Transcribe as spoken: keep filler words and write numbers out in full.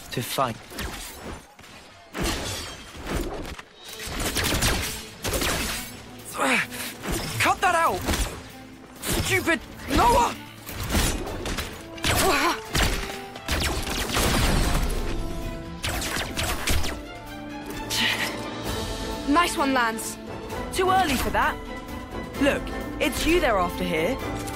to fight. Cut that out! Stupid Noah! Nice one, Lance. Too early for that. Look, it's you they're after here.